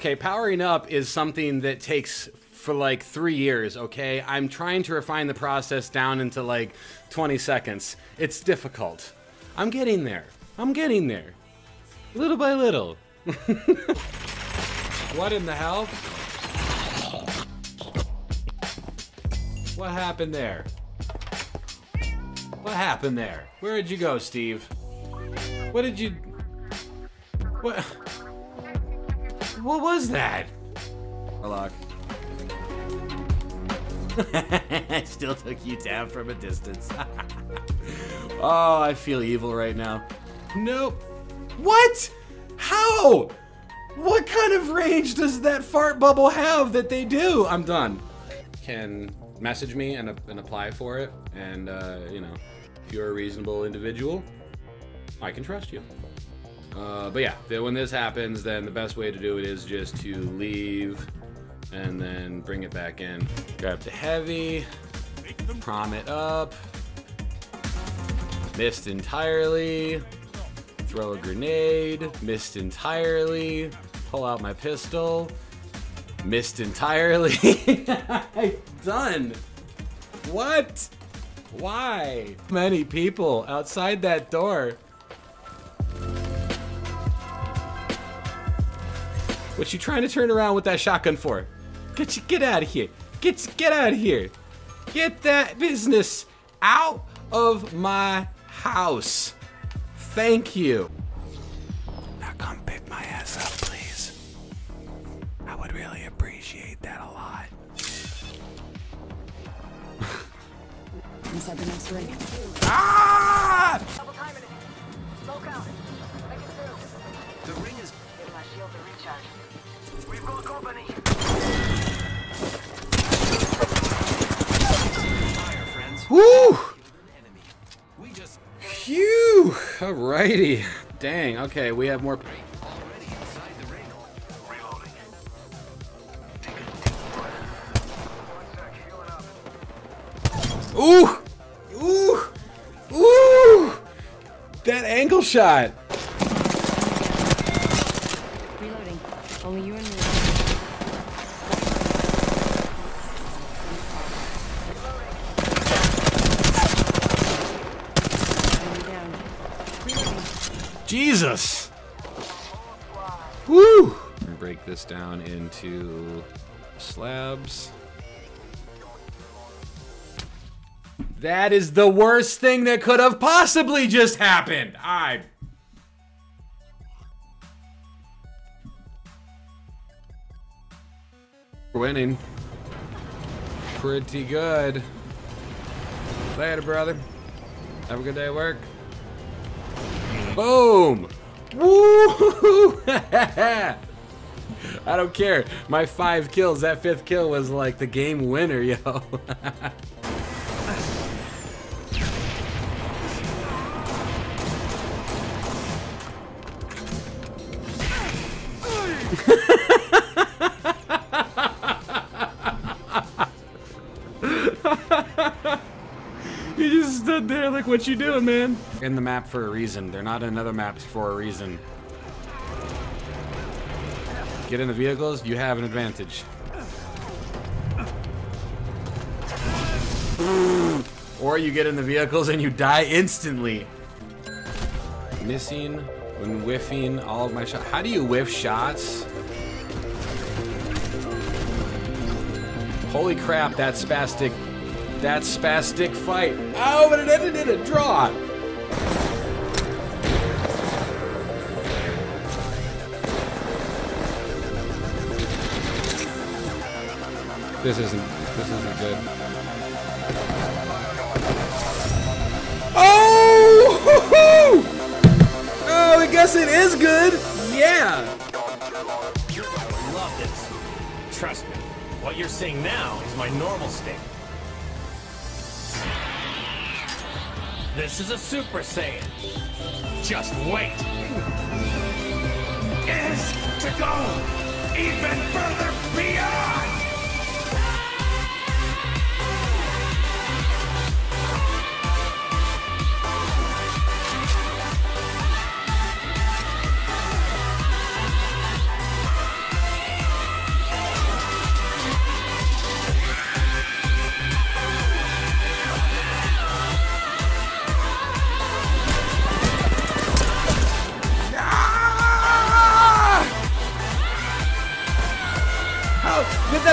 Okay, powering up is something that takes for like 3 years, okay? I'm trying to refine the process down into like 20 seconds. It's difficult. I'm getting there. I'm getting there. Little by little. What in the hell? What happened there? What happened there? Where did you go, Steve? What did you... What was that? Warlock. Still took you down from a distance. Oh, I feel evil right now. Nope. What? How? What kind of range does that fart bubble have that they do? I'm done. Can message me and apply for it. And, you know, if you're a reasonable individual, I can trust you. But yeah, when this happens, then the best way to do it is just to leave and then bring it back in. Grab the heavy, prom it up, missed entirely, throw a grenade, missed entirely, pull out my pistol, missed entirely. Done. What? Why? Many people outside that door. What you trying to turn around with that shotgun for? Get out of here. Get out of here. Get that business out of my house. Thank you. Now come pick my ass up, please. I would really appreciate that a lot. Inside the next ring. Ah! Double timing it. Smoke out. Make it through. The ring is... Give my shield to recharge. We've got company. fire, friends. Woo! Enemy. We just... Phew! Alrighty. Dang, okay, we have more... already inside the ring. Reloading. Ooh! Ooh! Ooh! That angle shot! Reloading. Only you and me. Enemy down. Reloading. Jesus! Woo! Break this down into slabs. That is the worst thing that could have possibly just happened. We're winning. Pretty good. Later, brother. Have a good day at work. Boom! Woo! I don't care. My 5 kills, that 5th kill was like the game winner, yo. You just stood there like, what you doing, man? In the map for a reason. They're not in other maps for a reason. Get in the vehicles, you have an advantage. Or you get in the vehicles and you die instantly. Missing when whiffing all of my shots. How do you whiff shots? Holy crap, that spastic fight. Oh, but it ended in a draw. This isn't good. Oh! Oh, I guess it is good. Yeah. You're gonna love this. Trust me, what you're seeing now is my normal state. This is a Super Saiyan. Just wait. Is to go even further beyond.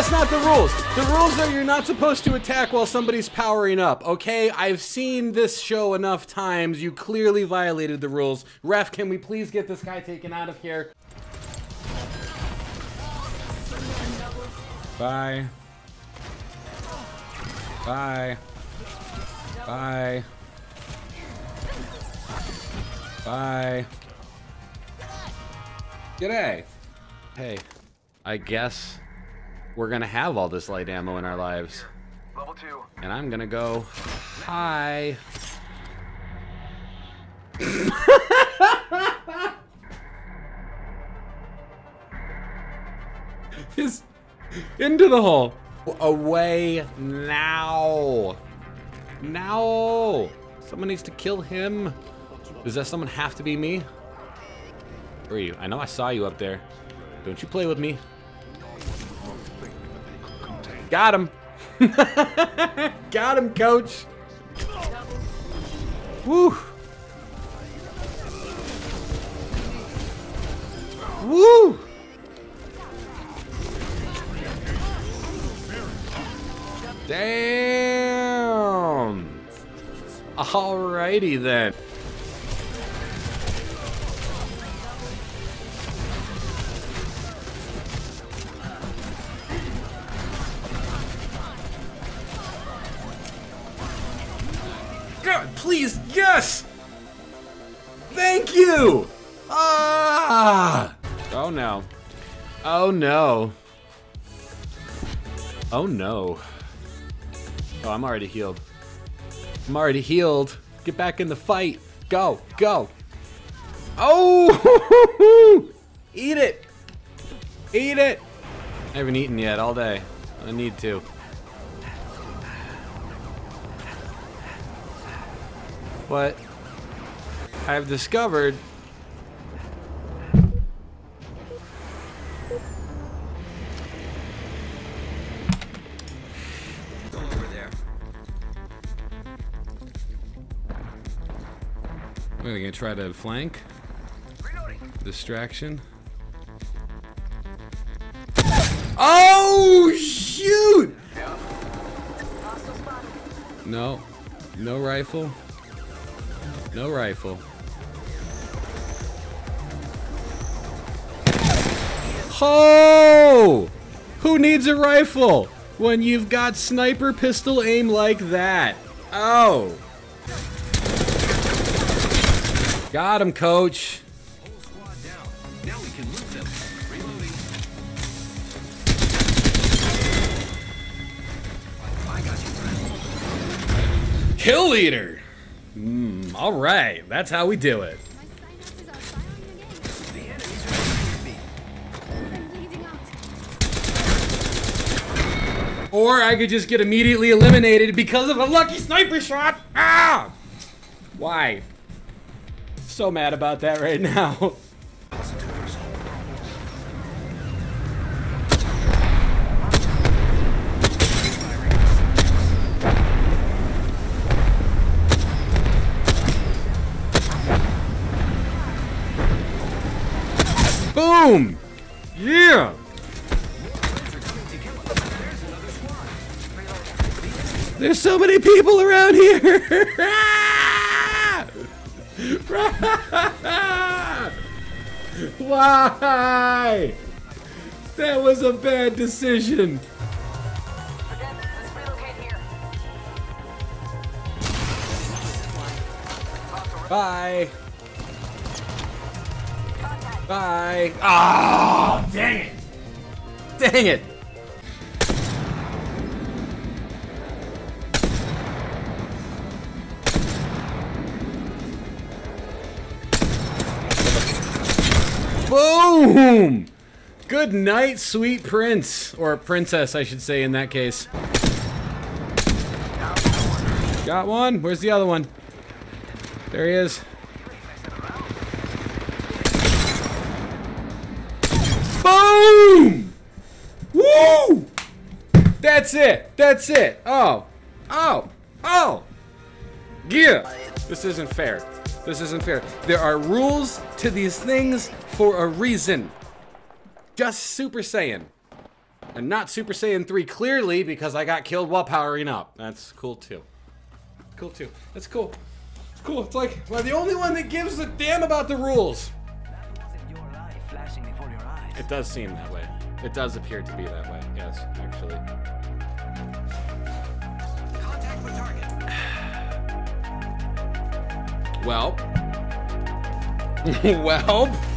that's not the rules. The rules are you're not supposed to attack while somebody's powering up, okay? I've seen this show enough times. You clearly violated the rules. Ref, can we please get this guy taken out of here? Bye. Bye. Bye. Bye. G'day. Hey, I guess we're gonna have all this light ammo in our lives. Level 2. And I'm gonna go, hi. Just into the hole. Away now. Now. Someone needs to kill him. Does that someone have to be me? Where are you? I know I saw you up there. Don't you play with me. Got him. Got him, coach. Woo. Woo. Damn. Alrighty then. God, please, yes! Thank you! Ah! Oh no. Oh no. Oh no. Oh, I'm already healed. I'm already healed. Get back in the fight. Go, go. Oh! Eat it! Eat it! I haven't eaten yet all day. I need to. What I've discovered Over there. we're gonna try to flank. Reloading. Distraction. Oh shoot! Hostile spotted. No. No rifle. No rifle. Oh! Who needs a rifle when you've got sniper pistol aim like that? Oh! Got him, coach. Whole squad down. Now we can move them. Reloading. I got you, friend. Kill leader. All right, that's how we do it. The enemies are behind me. Or I could just get immediately eliminated because of a lucky sniper shot. Ah! Why? So mad about that right now. Boom! Yeah! There's so many people around here! Why? That was a bad decision. Forget it. Let's relocate here. Bye. Bye. Ah! Dang it! Dang it! Boom! Good night, sweet prince. Or princess, I should say in that case. Got one? Where's the other one? There he is. Boom! Woo! That's it. That's it. Oh. Oh. Oh. Yeah. This isn't fair. This isn't fair. There are rules to these things for a reason. Just Super Saiyan. And not Super Saiyan 3 clearly because I got killed while powering up. That's cool too. Cool too. That's cool. It's cool. It's like, am I the only one that gives a damn about the rules? That wasn't your life flashing before your eyes. It does seem that way. It does appear to be that way. Yes, actually. Contact with target. Well. Well.